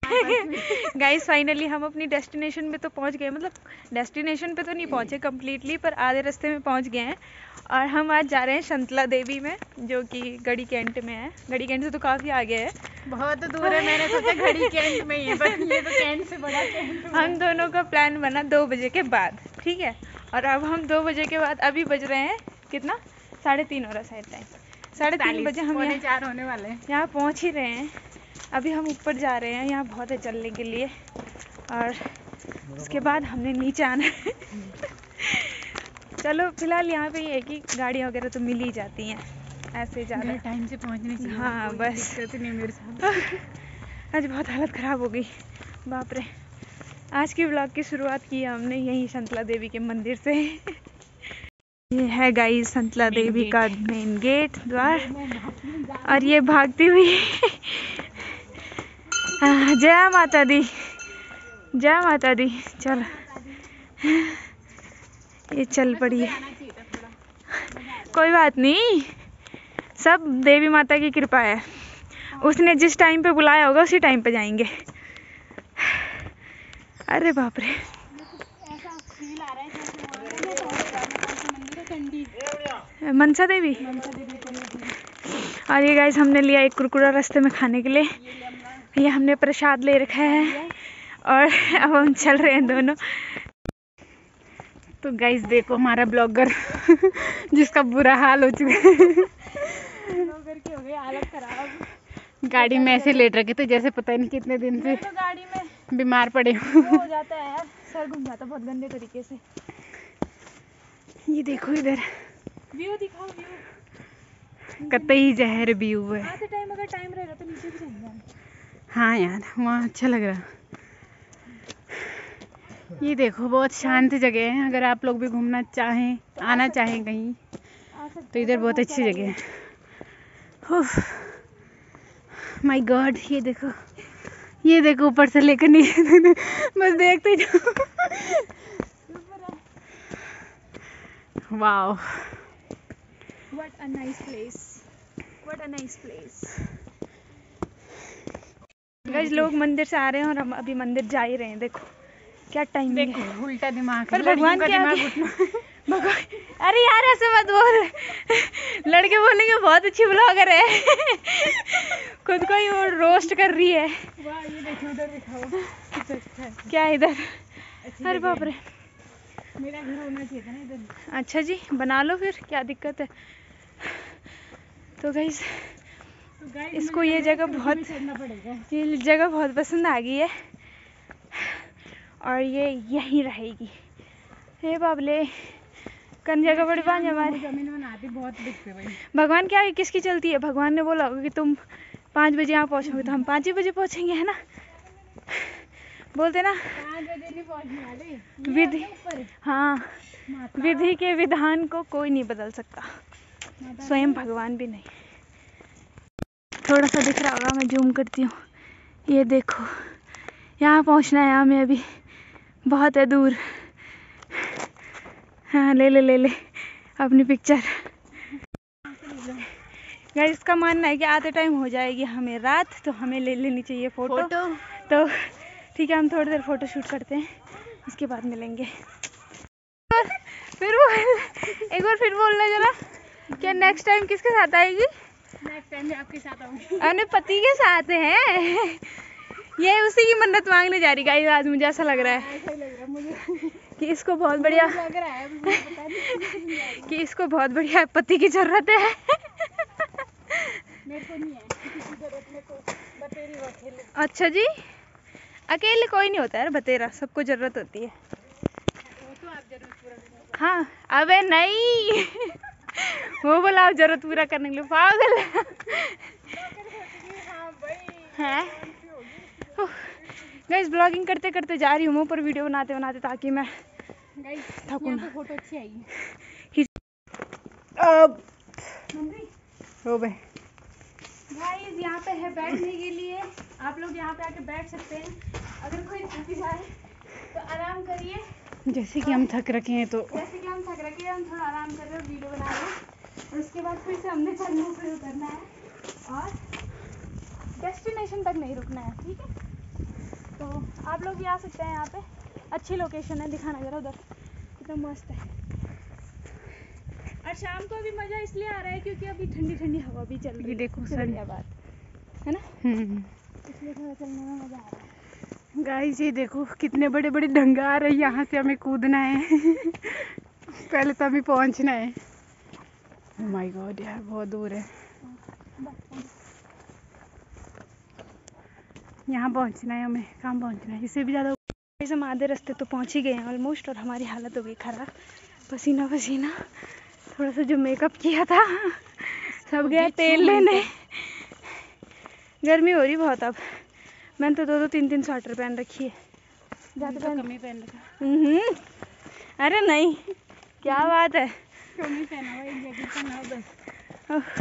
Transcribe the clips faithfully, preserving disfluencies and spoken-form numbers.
Guys finally हम अपनी destination पे तो पहुंच गए, मतलब डेस्टिनेशन पे तो नहीं पहुंचे कम्प्लीटली, पर आधे रास्ते में पहुंच गए हैं। और हम आज जा रहे हैं शंतला देवी में, जो कि गढ़ी कैंट में है। गढ़ी कैंट से तो काफ़ी आगे है, बहुत दूर है। मैंने सोचा घड़ी कैंट में ही है, पर ये तो कैंट से बड़ा कैंट है। हम दोनों का प्लान बना दो बजे के बाद, ठीक है। और अब हम दो बजे के बाद, अभी बज रहे हैं कितना, साढ़े तीन हो रहा शायद टाइम, साढ़े तीन बजे हम यहाँ चार होने वाले हैं, यहाँ पहुँच ही रहे हैं। अभी हम ऊपर जा रहे हैं, यहाँ बहुत है चलने के लिए, और उसके बाद हमने नीचे आना है। चलो फिलहाल यहाँ पे ये है कि गाड़ियाँ वगैरह तो मिल ही जाती हैं, ऐसे ज़्यादा टाइम से पहुँचने चाहिए। हाँ बस नहीं मेरे साथ। आज बहुत हालत ख़राब हो गई, बाप रे। आज की व्लॉग की शुरुआत की हमने यहीं शंतला देवी के मंदिर से। ये है गाइस शंतला देवी का मेन गेट द्वार, और ये भागती हुई जय माता दी, जय माता दी। चल ये चल पड़ी है, कोई बात नहीं, सब देवी माता की कृपा है। उसने जिस टाइम पे बुलाया होगा उसी टाइम पे जाएंगे। अरे बाप रे, मनसा देवी। और ये गाइस हमने लिया एक कुरकुरा रास्ते में खाने के लिए, ये हमने प्रसाद ले रखा है, और अब हम चल रहे हैं दोनों। तो गाइस देखो हमारा ब्लॉगर जिसका बुरा हाल हो चुका है, ब्लॉगर की हो गई हालत खराब। गाड़ी में ऐसे लेट रखे थे जैसे पता नहीं कितने दिन से तो गाड़ी में बीमार पड़े हो जाता है यार, सर घूम जाता बहुत गंदे तरीके से। ये देखो इधर व्यू दिखाओ, व्यू कतई जहर व्यू है। आते टाइम अगर टाइम रहेगा तो नीचे भी जाएंगे। हाँ यार वहाँ अच्छा लग रहा। ये देखो बहुत शांत जगह है, अगर आप लोग भी घूमना चाहें, आना चाहें कहीं, तो इधर बहुत अच्छी जगह है। माय गॉड, ये देखो, ये देखो ऊपर से लेकर नीचे बस देखते जाओ। Wow, what a nice place, what a nice place. Guys लोग मंदिर से आ रहे हैं और हम अभी मंदिर जा ही रहे हैं। देखो क्या टाइम है, उल्टा दिमाग पर भगवान के आगे भगवान, अरे यार ऐसे मत बोल, लड़के बोलेंगे बहुत अच्छी ब्लॉगर है। खुद को ही वो रोस्ट कर रही है। वाह, ये देखो उधर दिखाओ क्या इधर, अरे बाप रे, मेरा घर होना चाहिए था ना इधर। अच्छा जी बना लो फिर, क्या दिक्कत है। तो गाइस इसको ये जगह बहुत, ये जगह बहुत पसंद आ गई है, और ये यहीं रहेगी। हे बाबले, कन जगह बड़ी बांझ हमारी जमीन बनाती बहुत दिखते भाई। भगवान क्या है, किसकी चलती है। भगवान ने बोला होगा कि तुम पाँच बजे यहाँ पहुँचोगे, तो हम पाँच ही बजे पहुँचेंगे, है ना। बोलते ना पाँच बजे नहीं पहुँचने वाले, विधि, हाँ विधि के विधान को कोई नहीं बदल सकता, स्वयं भगवान भी नहीं। थोड़ा सा दिख रहा होगा, मैं जूम करती हूँ। ये देखो यहाँ पहुँचना है हमें, अभी बहुत है दूर। हाँ ले ले ले ले अपनी पिक्चर। गाइस इसका मानना है कि आते टाइम हो जाएगी हमें रात, तो हमें ले लेनी चाहिए फोटो, फोटो? तो ठीक है, हम थोड़ी देर फोटो शूट करते हैं, उसके बाद मिलेंगे। और फिर वो एक बार फिर बोलना जरा, क्या नेक्स्ट टाइम किसके साथ आएगी। नेक्स्ट टाइम मैं आपके साथ आऊंगी, अपने पति के साथ हैं। ये उसी की मन्नत मांगने जा रही गाइस आज, मुझे ऐसा लग रहा है, ऐसा ही लग रहा है मुझे कि इसको बहुत बढ़िया लग रहा है, मुझे पता नहीं कि इसको बहुत बढ़िया पति की जरूरत है। मेरे को नहीं है किसी की जरूरत, मेरे को बतेरी वो अकेले। अच्छा जी, अकेले कोई नहीं होता है बतेरा, सबको जरूरत होती है। वो तो आप जरूरत पूरा करना। हाँ अबे नहीं, वो बोला आप जरूरत पूरा करने के लिए, पागल है। गाइस ब्लॉगिंग करते करते जा रही हूँ मैं ऊपर, वीडियो बनाते बनाते, ताकि मैं थकूं ना। फोटो अच्छी आई अब हो भाई। गाइस यहाँ पे है बैठने के लिए, आप लोग यहाँ पे आके बैठ सकते हैं। अगर कोई थक जाए तो आराम करिए, जैसे कि हम थक रखे हैं, तो जैसे कि हम थक रखे हैं, हम थोड़ा आराम कर रहे हैं, वीडियो बना रहे हैं, और उसके बाद फिर से हमने चलना शुरू करना है, और डेस्टिनेशन तक नहीं रुकना है, ठीक है। आप लोग भी आ सकते हैं यहाँ पे, अच्छी लोकेशन है, दिखाना जरा उधर, कितना मस्त है। और शाम को भी मज़ा इसलिए आ रहा है क्योंकि अभी ठंडी ठंडी हवा भी चल रही है। देखो बढ़िया बात है ना, इसलिए थोड़ा चलने में मज़ा आ रहा है। गाइस ये देखो कितने बड़े बड़े ढंगा आ रहे हैं, यहाँ से हमें कूदना है। पहले तो हमें पहुँचना है। ओह माय गॉड यार बहुत दूर है, यहाँ पहुँचना है हमें, कहाँ पहुँचना है, इससे भी ज़्यादा। ऐसे हम आधे रास्ते तो पहुँच ही गए हैं ऑलमोस्ट, और हमारी हालत हो गई ख़राब, पसीना पसीना। थोड़ा सा जो मेकअप किया था सब गया तेल लेने। गर्मी हो रही बहुत अब, मैंने तो दो दो तीन तीन स्वेटर पहन रखी है। ज़्यादा तो कम ही पहन रखा। हम्म, अरे नहीं, क्या बात है, कम ही पहना हुआ, एक जैकेट पहना हुआ बस।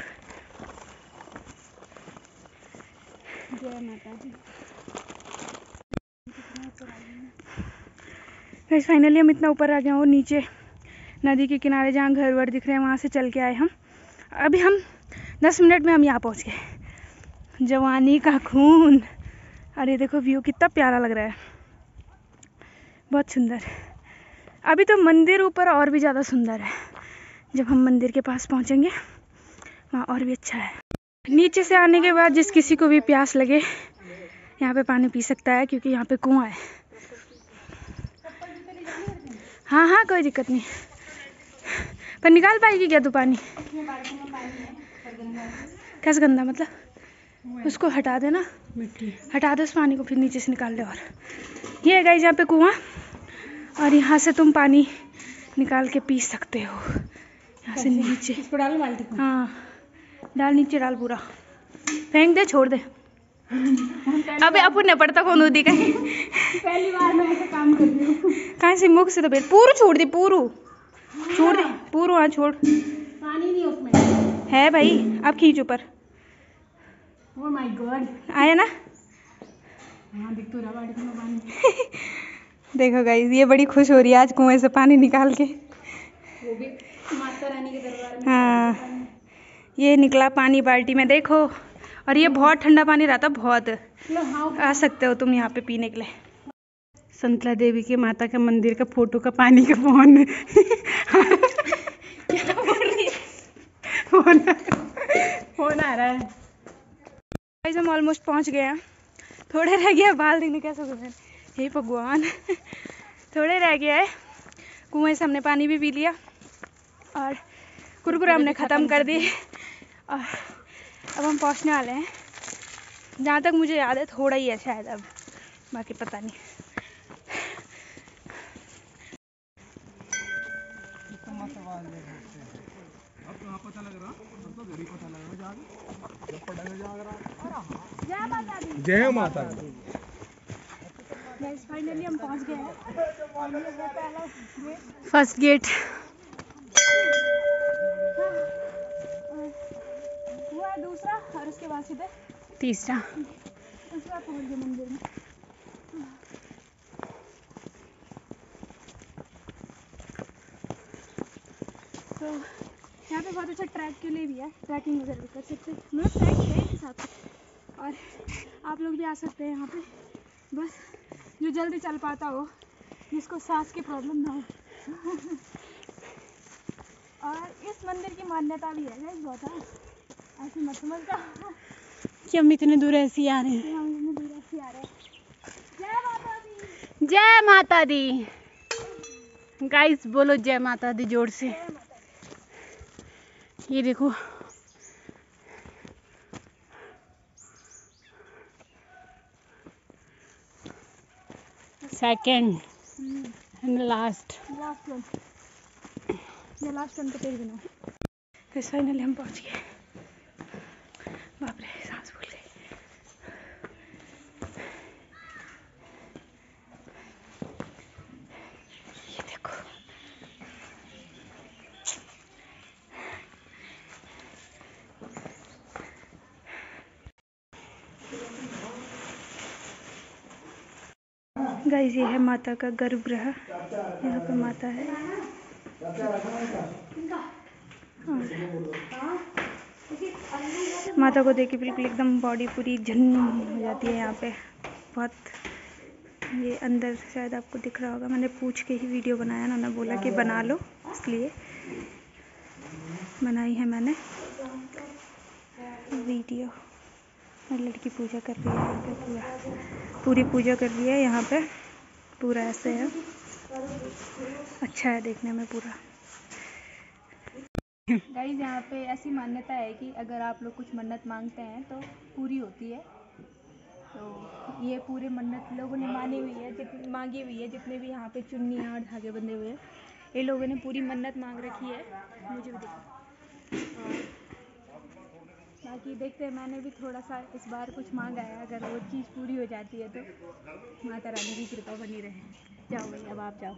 जय माता दी। गाइस फाइनली हम इतना ऊपर आ गए और नीचे नदी के किनारे जहाँ घर वर दिख रहे हैं वहाँ से चल के आए हम। अभी हम दस मिनट में हम यहाँ पहुँच गए। जवानी का खून, अरे देखो व्यू कितना प्यारा लग रहा है, बहुत सुंदर। अभी तो मंदिर ऊपर और भी ज़्यादा सुंदर है, जब हम मंदिर के पास पहुँचेंगे वहाँ और भी अच्छा है। नीचे से आने के बाद जिस किसी को भी प्यास लगे यहाँ पे पानी पी सकता है, क्योंकि यहाँ पे कुआं है। हाँ हाँ कोई दिक्कत नहीं, पर निकाल पाएगी क्या तू पानी? कैसे गंदा मतलब? उसको हटा देना, मिट्टी हटा दे उस पानी को, फिर नीचे से निकाल ले। और ये है गाइस यहाँ पे कुआं, और यहाँ से तुम पानी निकाल के पी सकते हो। यहाँ से नीचे इसको डालो बाल्टी को। हाँ डाल, नीचे डाल, पूरा फेंक दे, छोड़ दे। अबे अपन न पड़ता कौन होती कहीं। पहली बार मैं ऐसा काम कर रही हूँ। कहाँ से मुख से तो बेर पूरा छोड़ दे, पूरू छोड़ दे, पूरा हाँ छोड़, पानी नहीं उसमें है भाई। अब खींच ऊपर। ओह माय गॉड, आया ना? हाँ दिख तो रहा बाल्टी में पानी। देखो गाइस ये बड़ी खुश हो रही है आज कुएं से पानी निकाल के। वो भी माता रानी के दरबार में। हाँ ये निकला पानी बाल्टी में, देखो। और ये बहुत ठंडा पानी रहता, बहुत। आ सकते हो तुम यहाँ पे पीने के लिए। संतला देवी के माता के मंदिर का फोटो का पानी का फोन। क्या बोल रही है? फोन फोन आ रहा है। गाइस हम ऑलमोस्ट पहुँच गए हैं, थोड़े रह गया। बाल देखने कैसा हो गया, हे भगवान। थोड़े रह गया है, कुएं से हमने पानी भी पी लिया और कुरकुरे हमने ख़त्म कर दिए। और अब हम पहुंचने वाले हैं, जहाँ तक मुझे याद है थोड़ा ही है शायद, अब बाकी पता नहीं। जय माता दी। गाइस फाइनली हम पहुंच गए हैं, फर्स्ट गेट। वो है दूसरा, और उसके बाद सीधे तीसरा। उसके बाद पहुंच गए मंदिर में। तो यहाँ पे बहुत अच्छा ट्रैक के लिए भी है, ट्रैकिंग वगैरह भी कर सकते हैं, मतलब ट्रैक है एक हिसाब से। और आप लोग भी आ सकते हैं यहाँ पे, बस जो जल्दी चल पाता हो, जिसको सांस की प्रॉब्लम ना हो। और इस मंदिर की मान्यता भी है गाइस बहुत, है ऐसी मत समझता कि हम इतने दूर ऐसे ही आ रहे हैं। हम इतने दूर ऐसे आ रहे हैं। जय माता दी, जय माता दी। गाइस बोलो जय माता दी जोर से। ये देखो second and last last one, ये लास्ट वन पे तेल बिना। फिर फाइनली हम पहुंच गए। बाप रे सांस फूल गई। ये देखो गाइस, ये है माता का गर्भगृह। यहाँ पे माता है। माता को देख के बिल्कुल एकदम बॉडी पूरी झन हो जाती है यहाँ पे, बहुत ये अंदर शायद आपको दिख रहा होगा, मैंने पूछ के ही वीडियो बनाया ना, उन्होंने बोला कि बना लो, इसलिए बनाई है मैंने वीडियो। और लड़की पूजा कर रही है यहाँ पे, पूरा पूरी पूजा कर रही है यहाँ पे, पूरा ऐसे है, अच्छा है देखने में पूरा। गाइस यहाँ पे ऐसी मान्यता है कि अगर आप लोग कुछ मन्नत मांगते हैं तो पूरी होती है। तो ये पूरे मन्नत लोगों ने मानी हुई है, जितनी मांगी हुई है, जितने भी यहाँ पे चुन्नियाँ और धागे बंधे हुए हैं, ये लोगों ने पूरी मन्नत मांग रखी है। मुझे भी देखो, और बाकी देखते हैं, मैंने भी थोड़ा सा इस बार कुछ मांगा है, अगर वो चीज़ पूरी हो जाती है तो माता रानी की कृपा बनी रहे। जाओ भाई, अब आप जाओ।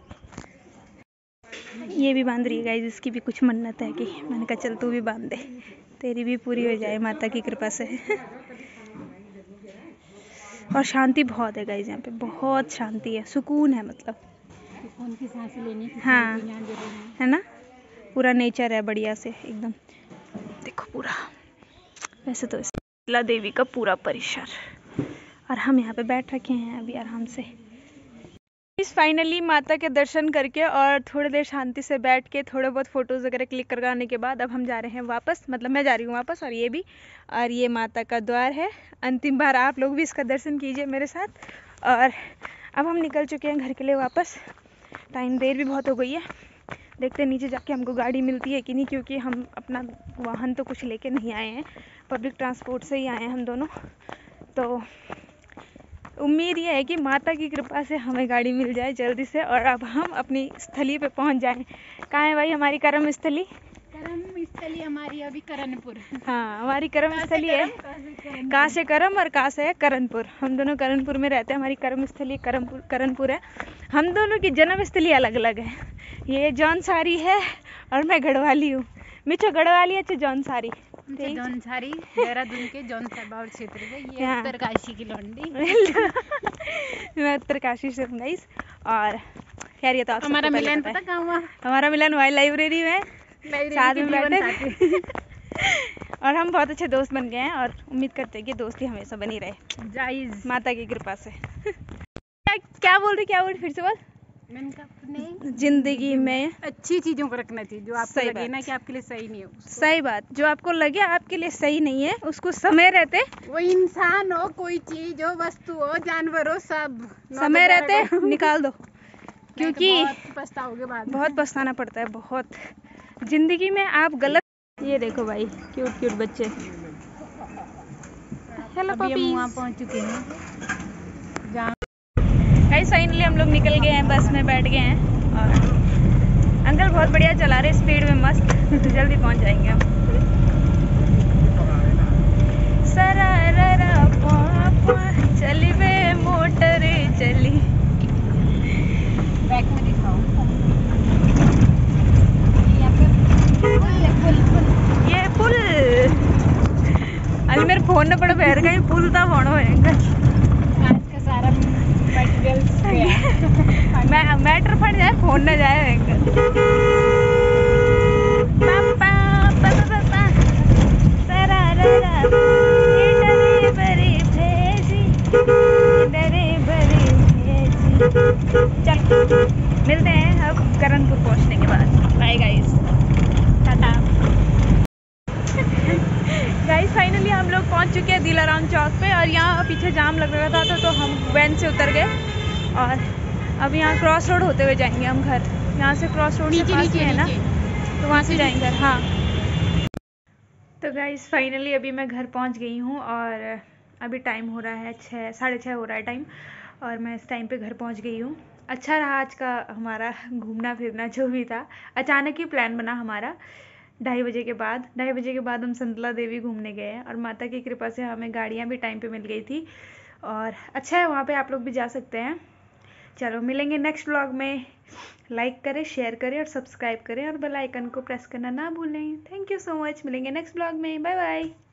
ये भी बांध रही है गाइस, इसकी भी कुछ मन्नत है कि मैंने कहा चल तू भी बांध दे, तेरी भी पूरी हो जाए माता की कृपा से। और शांति बहुत है गाइस यहाँ पे, बहुत शांति है, सुकून है, मतलब सुकून की सांस लेनी। हाँ है ना, पूरा नेचर है बढ़िया से एकदम। देखो पूरा, वैसे तो शीतला देवी का पूरा परिसर, और हम यहाँ पे बैठ रखे हैं अभी आराम से। इस फाइनली माता के दर्शन करके और थोड़ी देर शांति से बैठ के थोड़े बहुत फोटोज़ वगैरह क्लिक करवाने के बाद अब हम जा रहे हैं वापस, मतलब मैं जा रही हूँ वापस, और ये भी, और ये माता का द्वार है। अंतिम बार आप लोग भी इसका दर्शन कीजिए मेरे साथ। और अब हम निकल चुके हैं घर के लिए वापस, टाइम देर भी बहुत हो गई है। देखते हैं नीचे जाके हमको गाड़ी मिलती है कि नहीं, क्योंकि हम अपना वाहन तो कुछ लेके नहीं आए हैं, पब्लिक ट्रांसपोर्ट से ही आए हैं हम दोनों। तो उम्मीद ये है कि माता की कृपा से हमें गाड़ी मिल जाए जल्दी से, और अब हम अपनी स्थली पे पहुंच जाएं। कहाँ है भाई हमारी कर्म स्थली? कर्म स्थली हमारी अभी करणपुर। हाँ, हमारी कर्म स्थली है, कहाँ से कर्म और कहाँ से है करणपुर। हम दोनों करणपुर में रहते हैं, हमारी कर्म स्थली करणपुर करणपुर है। हम दोनों की जन्म स्थली अलग अलग है, ये जौनसारी है और मैं गढ़वाली हूँ। मिठो गढ़वाली है, जौनसारी जौनसारी देहरादून के जौनसाबावर क्षेत्र से, ये उत्तरकाशी की लौंडी। मैं उत्तरकाशी से हूँ गाइस। और खैर ये तो आप हमारा मिलन पता कहाँ हुआ? हमारा मिलन हुआ लाइब्रेरी में, साथ में बैठे और हम बहुत अच्छे दोस्त बन गए हैं, और उम्मीद करते हैं कि दोस्ती हमेशा बनी रहे जाइज माता की कृपा से। क्या क्या बोल रही क्या बोल रही फिर से बोल। मैंने कहा अपने जिंदगी में अच्छी चीजों को रखना चाहिए, जो आपको लगे ना कि आपके लिए सही नहीं है। सही बात, जो आपको लगे आपके लिए सही नहीं है, उसको समय रहते, वो इंसान हो, कोई चीज हो, वस्तु हो, जानवर हो, सब समय रहते निकाल दो, क्योंकि बहुत पछताओगे बाद में। बहुत पछताना पड़ता है बहुत जिंदगी में। आप गलत, ये देखो भाई क्यूट क्यूट बच्चे। हेलो अभी हम वहाँ पहुँच चुके हैं जहाँ गाइस फाइनली हम लोग निकल गए हैं, बस में बैठ गए हैं, और अंकल बहुत बढ़िया चला रहे स्पीड में, मस्त जल्दी पहुंच जाएंगे हम। सरारा पापा चली वे मोटर चली। बैक में दिखाओ, ये पुल अल मेरे फोन ने पड़ा पैर का पुल था फोन होएगा आज का सारा मैं मैटर फट जाए फोन न जाए। पापा पापा पापा सरारा डरे बरी भेजी डरे बरी भेजी। चल मिलते हैं अब करणपुर पहुंचने के बाद। Bye guys, tata. Guys finally हम लोग पहुंच चुके हैं दिलाराम चौक पे, और यहाँ पीछे जाम लग रहा था तो, तो हम वैन से उतर गए, और अब यहाँ क्रॉस रोड होते हुए जाएंगे हम घर। यहाँ से क्रॉस रोड नीचे नीचे है ना, तो वहाँ से जाएंगे। हाँ तो गाइस फाइनली अभी मैं घर पहुँच गई हूँ, और अभी टाइम हो रहा है छः साढ़े छः हो रहा है टाइम, और मैं इस टाइम पे घर पहुँच गई हूँ। अच्छा रहा आज का हमारा घूमना फिरना, जो भी था अचानक ही प्लान बना हमारा। ढाई बजे के बाद ढाई बजे के बाद हम संतला देवी घूमने गए हैं, और माता की कृपा से हमें गाड़ियाँ भी टाइम पे मिल गई थी, और अच्छा है वहाँ पे, आप लोग भी जा सकते हैं। चलो मिलेंगे नेक्स्ट व्लॉग में। लाइक करें, शेयर करें और सब्सक्राइब करें, और बेल आइकन को प्रेस करना ना भूलें। थैंक यू सो मच, मिलेंगे नेक्स्ट व्लॉग में। Bye bye.